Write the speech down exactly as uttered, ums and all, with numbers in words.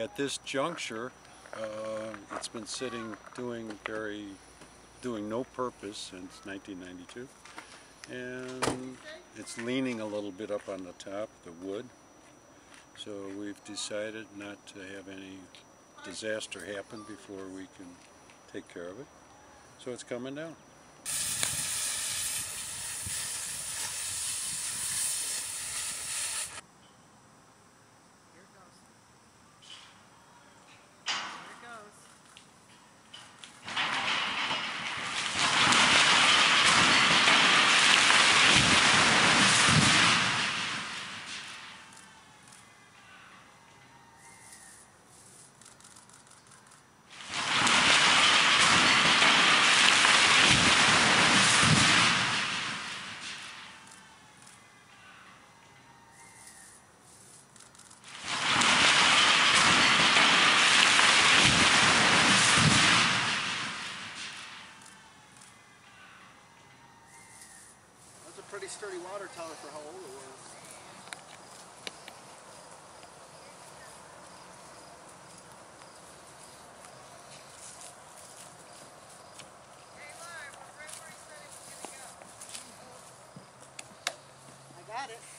at this juncture, uh, it's been sitting doing very, doing no purpose since nineteen ninety-two, and it's leaning a little bit up on the top, the wood. So we've decided not to have any disaster happen before we can take care of it. So it's coming down. Pretty sturdy water tower for how old it was. Hey, Marv, we're right where he said he was going to go. I got it.